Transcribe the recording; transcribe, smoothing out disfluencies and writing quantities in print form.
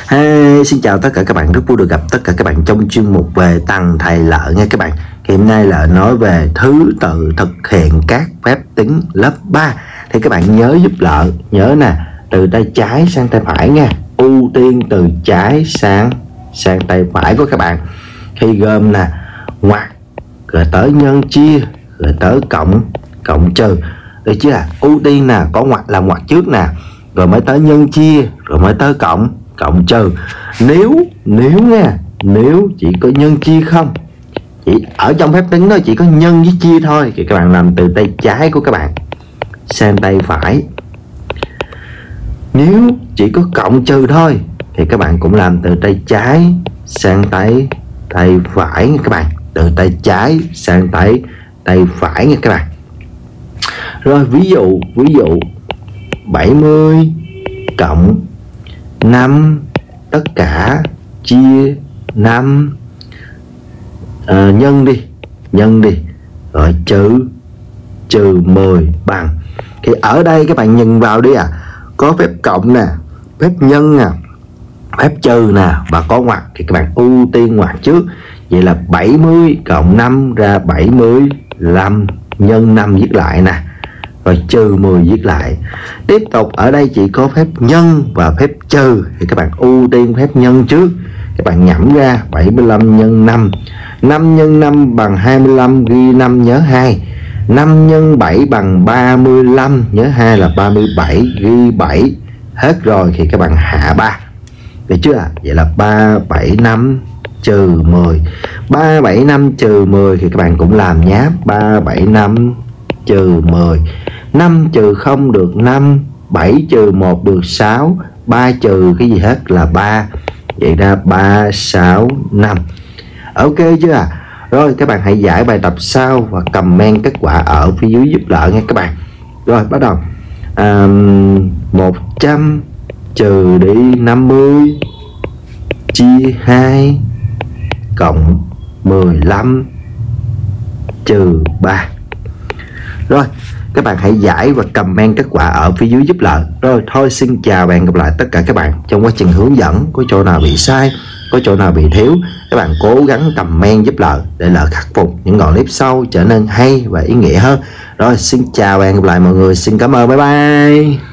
Hey, xin chào tất cả các bạn, rất vui được gặp tất cả các bạn trong chuyên mục về Tằng Thầy Lợi nha các bạn. Hiện nay là nói về thứ tự thực hiện các phép tính lớp 3. Thì các bạn nhớ giúp Lợi, nhớ nè, từ tay trái sang tay phải nha. Ưu tiên từ trái sang tay phải của các bạn. Khi gom nè, ngoặc, rồi tới nhân chia, rồi tới cộng trừ. Được chưa ạ? Ưu tiên nè, có ngoặc là ngoặc trước nè, rồi mới tới nhân chia, rồi mới tới cộng trừ. Nếu chỉ có nhân chia không, chỉ ở trong phép tính đó chỉ có nhân với chia thôi, thì các bạn làm từ tay trái của các bạn sang tay phải. Nếu chỉ có cộng trừ thôi thì các bạn cũng làm từ tay trái sang tay phải nha các bạn, từ tay trái sang tay phải nha các bạn. Rồi ví dụ 70 cộng 5 tất cả chia 5, nhân đi rồi trừ 10 bằng. Thì ở đây các bạn nhìn vào đi có phép cộng nè, phép nhân nè, phép trừ nè và có ngoặc, thì các bạn ưu tiên ngoặc trước. Vậy là 70 cộng 5 ra 75, nhân 5 viết lại nè, rồi trừ 10 viết lại. Tiếp tục ở đây chỉ có phép nhân và phép trừ, thì các bạn ưu tiên phép nhân trước. Các bạn nhẩm ra 75 nhân 5, 5 nhân 5 bằng 25, ghi 5 nhớ 2. 5 nhân 7 bằng 35, nhớ 2 là 37, ghi 7. Hết rồi thì các bạn hạ 3. Được chưa ạ? Vậy là 375 trừ 10. 375 trừ 10 thì các bạn cũng làm nháp 375 trừ 10. 5 trừ 0 được 5, 7 trừ 1 được 6, 3 trừ cái gì hết là 3. Vậy ra 365. Ok chưa ạ? Rồi các bạn hãy giải bài tập sau và comment kết quả ở phía dưới giúp Lợi nha các bạn. Rồi bắt đầu. 100 trừ đi 50 chia 2 cộng 15 trừ 3. Rồi các bạn hãy giải và comment kết quả ở phía dưới giúp Lợi. Rồi thôi xin chào và hẹn gặp lại tất cả các bạn trong quá trình hướng dẫn. Có chỗ nào bị sai, có chỗ nào bị thiếu, các bạn cố gắng comment giúp Lợi để Lợi khắc phục những đoạn clip sau trở nên hay và ý nghĩa hơn. Rồi xin chào và hẹn gặp lại mọi người. Xin cảm ơn, bye bye.